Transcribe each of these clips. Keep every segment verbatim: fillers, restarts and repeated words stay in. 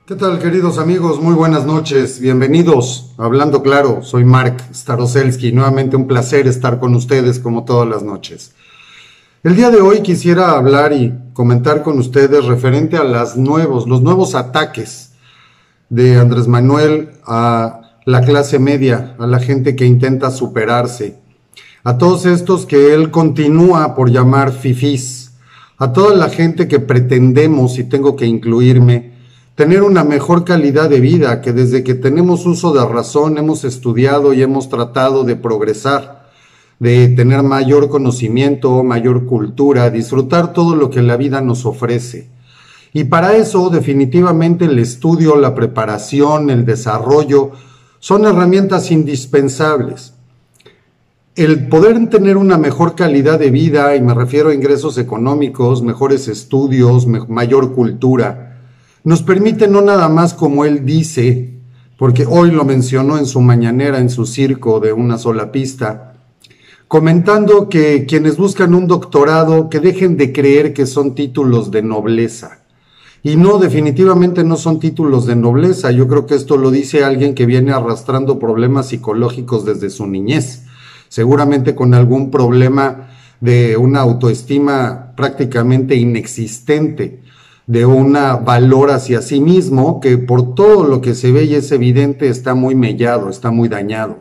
¿Qué tal, queridos amigos? Muy buenas noches, bienvenidos a Hablando Claro. Soy Mark Staroselski, nuevamente un placer estar con ustedes como todas las noches. El día de hoy quisiera hablar y comentar con ustedes referente a las nuevos, los nuevos ataques de Andrés Manuel a la clase media, a la gente que intenta superarse, a todos estos que él continúa por llamar fifís, a toda la gente que pretendemos, y tengo que incluirme, tener una mejor calidad de vida, que desde que tenemos uso de razón hemos estudiado y hemos tratado de progresar, de tener mayor conocimiento, mayor cultura, disfrutar todo lo que la vida nos ofrece. Y para eso definitivamente el estudio, la preparación, el desarrollo son herramientas indispensables. El poder tener una mejor calidad de vida, y me refiero a ingresos económicos, mejores estudios, mayor cultura, nos permite no nada más, como él dice, porque hoy lo mencionó en su mañanera, en su circo de una sola pista, comentando que quienes buscan un doctorado, que dejen de creer que son títulos de nobleza. Y no, definitivamente no son títulos de nobleza. Yo creo que esto lo dice alguien que viene arrastrando problemas psicológicos desde su niñez, seguramente con algún problema de una autoestima prácticamente inexistente, de una valor hacia sí mismo que por todo lo que se ve y es evidente está muy mellado, está muy dañado.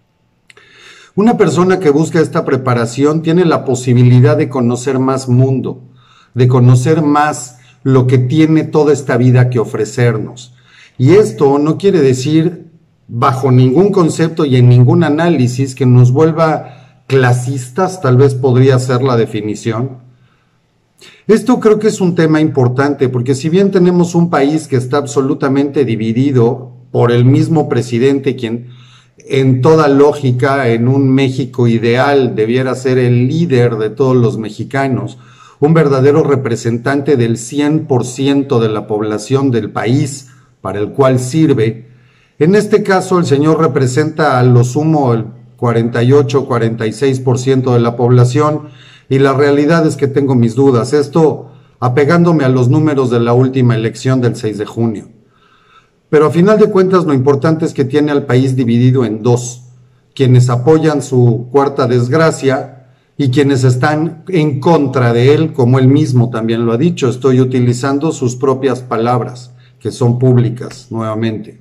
Una persona que busca esta preparación tiene la posibilidad de conocer más mundo, de conocer más lo que tiene toda esta vida que ofrecernos. Y esto no quiere decir, bajo ningún concepto y en ningún análisis, que nos vuelva clasistas, tal vez podría ser la definición. Esto creo que es un tema importante, porque si bien tenemos un país que está absolutamente dividido por el mismo presidente, quien en toda lógica, en un México ideal, debiera ser el líder de todos los mexicanos, un verdadero representante del cien por ciento de la población del país para el cual sirve. En este caso, el señor representa a lo sumo el cuarenta y ocho, cuarenta y seis por ciento de la población, y la realidad es que tengo mis dudas, esto apegándome a los números de la última elección del seis de junio. Pero a final de cuentas lo importante es que tiene al país dividido en dos, quienes apoyan su cuarta desgracia y quienes están en contra de él, como él mismo también lo ha dicho. Estoy utilizando sus propias palabras, que son públicas, nuevamente.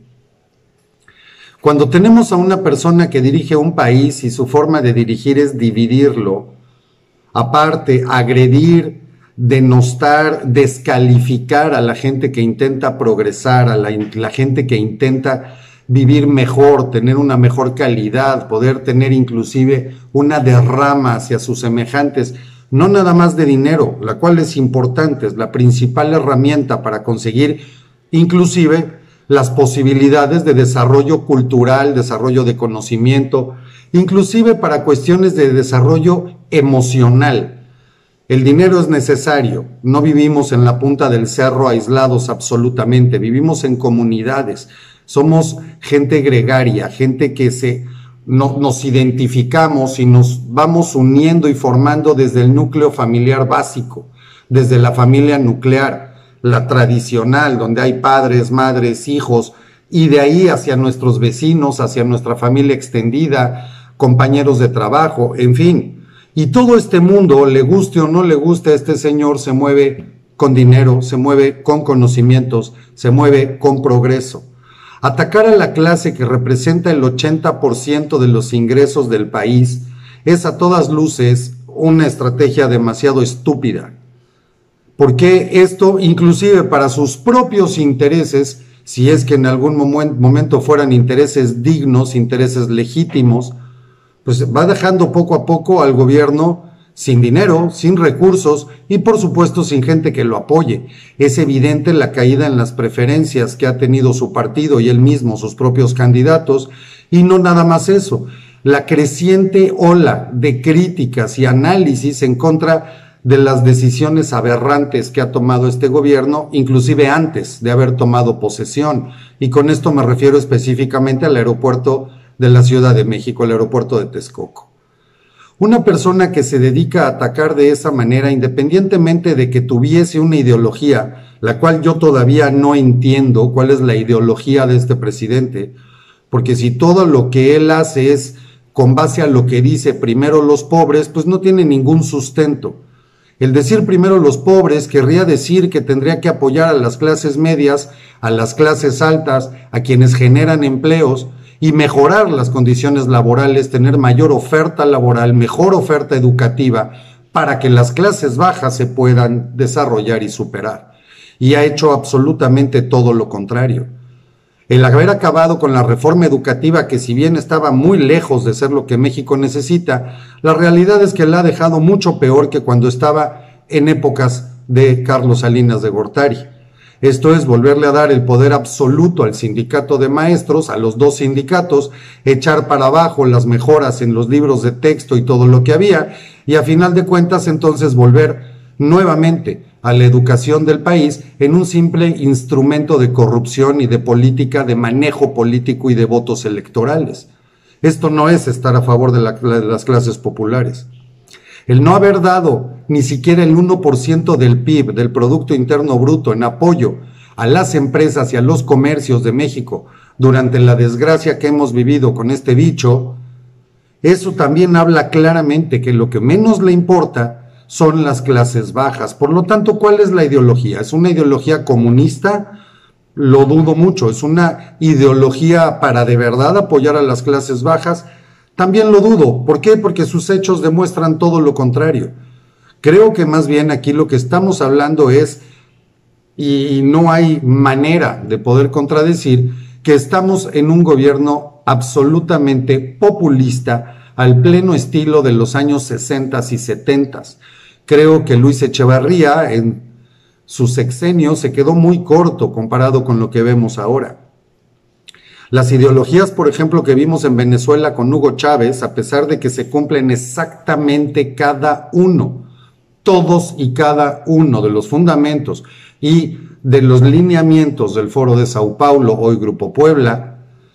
Cuando tenemos a una persona que dirige un país y su forma de dirigir es dividirlo, aparte, agredir, denostar, descalificar a la gente que intenta progresar, a la, la gente que intenta vivir mejor, tener una mejor calidad, poder tener inclusive una derrama hacia sus semejantes, no nada más de dinero, la cual es importante, es la principal herramienta para conseguir inclusive las posibilidades de desarrollo cultural, desarrollo de conocimiento, inclusive para cuestiones de desarrollo emocional. El dinero es necesario, no vivimos en la punta del cerro aislados absolutamente, vivimos en comunidades, somos gente gregaria, gente que se, no, nos identificamos y nos vamos uniendo y formando desde el núcleo familiar básico, desde la familia nuclear, la tradicional, donde hay padres, madres, hijos, y de ahí hacia nuestros vecinos, hacia nuestra familia extendida, compañeros de trabajo, en fin. Y todo este mundo, le guste o no le guste a este señor, se mueve con dinero, se mueve con conocimientos, se mueve con progreso. Atacar a la clase que representa el ochenta por ciento de los ingresos del país es a todas luces una estrategia demasiado estúpida. Porque esto, inclusive para sus propios intereses, si es que en algún momento fueran intereses dignos, intereses legítimos, pues va dejando poco a poco al gobierno sin dinero, sin recursos y por supuesto sin gente que lo apoye. Es evidente la caída en las preferencias que ha tenido su partido y él mismo, sus propios candidatos, y no nada más eso, la creciente ola de críticas y análisis en contra de las decisiones aberrantes que ha tomado este gobierno, inclusive antes de haber tomado posesión. Y con esto me refiero específicamente al aeropuerto de la Ciudad de México, el aeropuerto de Texcoco. Una persona que se dedica a atacar de esa manera, independientemente de que tuviese una ideología, la cual yo todavía no entiendo cuál es la ideología de este presidente, porque si todo lo que él hace es con base a lo que dice primero los pobres, pues no tiene ningún sustento. El decir primero los pobres querría decir que tendría que apoyar a las clases medias, a las clases altas, a quienes generan empleos, y mejorar las condiciones laborales, tener mayor oferta laboral, mejor oferta educativa, para que las clases bajas se puedan desarrollar y superar. Y ha hecho absolutamente todo lo contrario. El haber acabado con la reforma educativa, que si bien estaba muy lejos de ser lo que México necesita, la realidad es que la ha dejado mucho peor que cuando estaba en épocas de Carlos Salinas de Gortari. Esto es volverle a dar el poder absoluto al sindicato de maestros, a los dos sindicatos, echar para abajo las mejoras en los libros de texto y todo lo que había, y a final de cuentas entonces volver nuevamente a la educación del país en un simple instrumento de corrupción y de política, de manejo político y de votos electorales. Esto no es estar a favor de, la, de las clases populares. El no haber dado ni siquiera el uno por ciento del P I B, del Producto Interno Bruto, en apoyo a las empresas y a los comercios de México durante la desgracia que hemos vivido con este bicho, eso también habla claramente que lo que menos le importa son las clases bajas. Por lo tanto, ¿cuál es la ideología? ¿Es una ideología comunista? Lo dudo mucho. ¿Es una ideología para de verdad apoyar a las clases bajas? También lo dudo. ¿Por qué? Porque sus hechos demuestran todo lo contrario. Creo que más bien aquí lo que estamos hablando es, y no hay manera de poder contradecir, que estamos en un gobierno absolutamente populista al pleno estilo de los años sesenta y setenta. Creo que Luis Echevarría en su sexenio se quedó muy corto comparado con lo que vemos ahora. Las ideologías, por ejemplo, que vimos en Venezuela con Hugo Chávez, a pesar de que se cumplen exactamente cada uno, todos y cada uno de los fundamentos y de los lineamientos del Foro de Sao Paulo, hoy Grupo Puebla,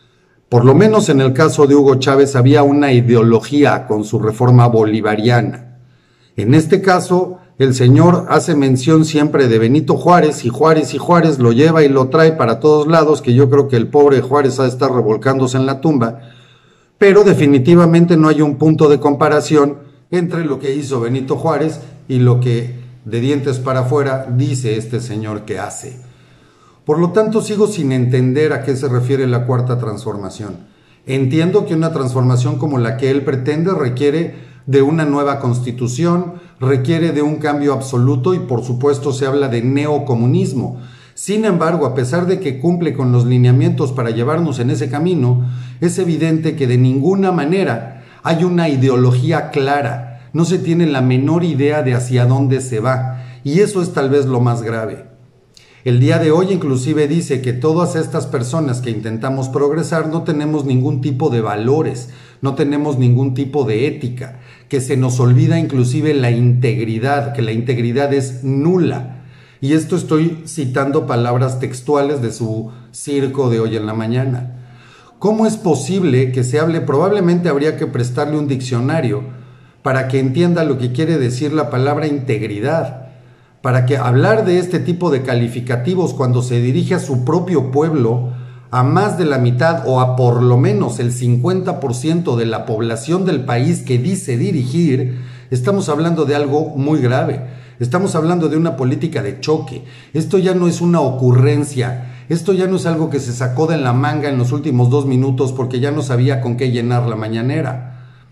por lo menos en el caso de Hugo Chávez había una ideología con su reforma bolivariana. En este caso, el señor hace mención siempre de Benito Juárez, y Juárez y Juárez lo lleva y lo trae para todos lados, que yo creo que el pobre Juárez ha de estar revolcándose en la tumba, pero definitivamente no hay un punto de comparación entre lo que hizo Benito Juárez y lo que de dientes para afuera dice este señor que hace. Por lo tanto, sigo sin entender a qué se refiere la cuarta transformación. Entiendo que una transformación como la que él pretende requiere de una nueva constitución, requiere de un cambio absoluto y por supuesto se habla de neocomunismo. Sin embargo, a pesar de que cumple con los lineamientos para llevarnos en ese camino, es evidente que de ninguna manera hay una ideología clara, no se tiene la menor idea de hacia dónde se va, y eso es tal vez lo más grave. El día de hoy inclusive dice que todas estas personas que intentamos progresar no tenemos ningún tipo de valores, no tenemos ningún tipo de ética, que se nos olvida inclusive la integridad, que la integridad es nula. Y esto estoy citando palabras textuales de su circo de hoy en la mañana. ¿Cómo es posible que se hable? Probablemente habría que prestarle un diccionario para que entienda lo que quiere decir la palabra integridad. Para que hablar de este tipo de calificativos cuando se dirige a su propio pueblo, a más de la mitad o a por lo menos el cincuenta por ciento de la población del país que dice dirigir, estamos hablando de algo muy grave. Estamos hablando de una política de choque. Esto ya no es una ocurrencia. Esto ya no es algo que se sacó de la manga en los últimos dos minutos porque ya no sabía con qué llenar la mañanera.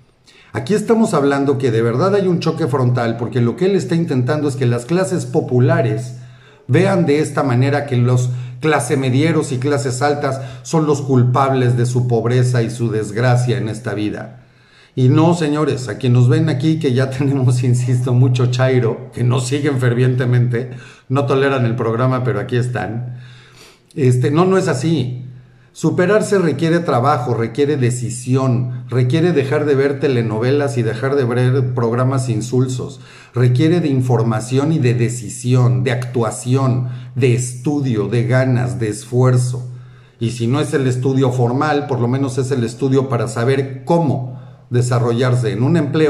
Aquí estamos hablando que de verdad hay un choque frontal porque lo que él está intentando es que las clases populares vean de esta manera que los clase medieros y clases altas son los culpables de su pobreza y su desgracia en esta vida. Y no, señores, a quienes nos ven aquí que ya tenemos, insisto, mucho chairo, que nos siguen fervientemente, no toleran el programa, pero aquí están. Este, no, no es así. Superarse requiere trabajo, requiere decisión, requiere dejar de ver telenovelas y dejar de ver programas insulsos, requiere de información y de decisión, de actuación, de estudio, de ganas, de esfuerzo. Y si no es el estudio formal, por lo menos es el estudio para saber cómo desarrollarse en un empleo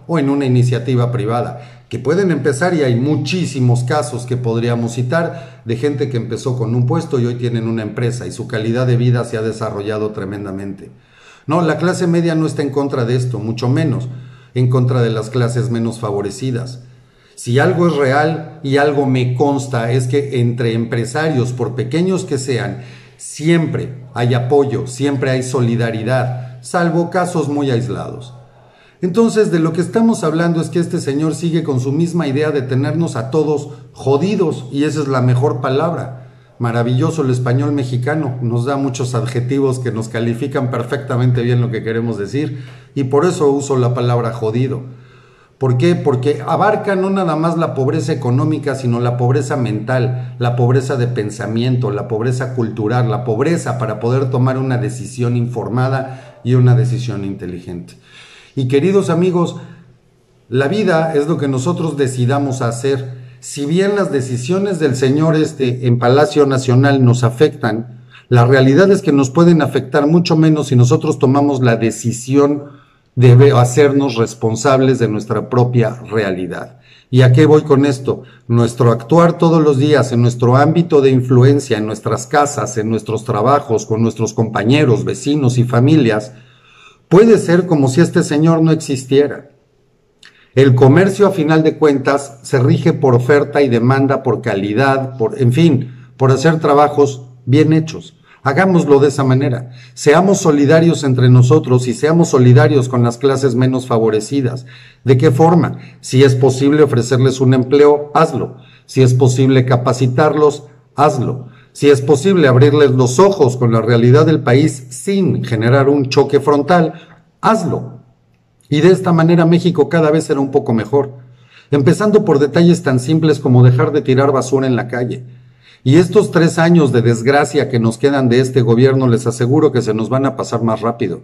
o en una iniciativa privada, que pueden empezar, y hay muchísimos casos que podríamos citar de gente que empezó con un puesto y hoy tienen una empresa y su calidad de vida se ha desarrollado tremendamente. No, la clase media no está en contra de esto, mucho menos en contra de las clases menos favorecidas. Si algo es real y algo me consta es que entre empresarios, por pequeños que sean, siempre hay apoyo, siempre hay solidaridad, salvo casos muy aislados. Entonces, de lo que estamos hablando es que este señor sigue con su misma idea de tenernos a todos jodidos, y esa es la mejor palabra. Maravilloso el español mexicano, nos da muchos adjetivos que nos califican perfectamente bien lo que queremos decir, y por eso uso la palabra jodido. ¿Por qué? Porque abarca no nada más la pobreza económica, sino la pobreza mental, la pobreza de pensamiento, la pobreza cultural, la pobreza para poder tomar una decisión informada y una decisión inteligente. Y queridos amigos, la vida es lo que nosotros decidamos hacer. Si bien las decisiones del señor este en Palacio Nacional nos afectan, la realidad es que nos pueden afectar mucho menos si nosotros tomamos la decisión de hacernos responsables de nuestra propia realidad. ¿Y a qué voy con esto? Nuestro actuar todos los días en nuestro ámbito de influencia, en nuestras casas, en nuestros trabajos, con nuestros compañeros, vecinos y familias, puede ser como si este señor no existiera. El comercio, a final de cuentas, se rige por oferta y demanda, por calidad, por, en fin, por hacer trabajos bien hechos. Hagámoslo de esa manera. Seamos solidarios entre nosotros y seamos solidarios con las clases menos favorecidas. ¿De qué forma? Si es posible ofrecerles un empleo, hazlo. Si es posible capacitarlos, hazlo. Si es posible abrirles los ojos con la realidad del país sin generar un choque frontal, hazlo. Y de esta manera México cada vez será un poco mejor. Empezando por detalles tan simples como dejar de tirar basura en la calle. Y estos tres años de desgracia que nos quedan de este gobierno, les aseguro que se nos van a pasar más rápido.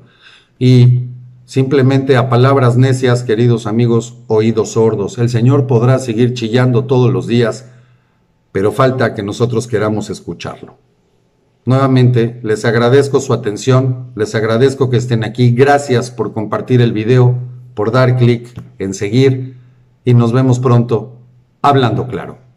Y simplemente a palabras necias, queridos amigos, oídos sordos. El Señor podrá seguir chillando todos los días, pero falta que nosotros queramos escucharlo. Nuevamente, les agradezco su atención, les agradezco que estén aquí. Gracias por compartir el video, por dar clic en seguir, y nos vemos pronto, hablando claro.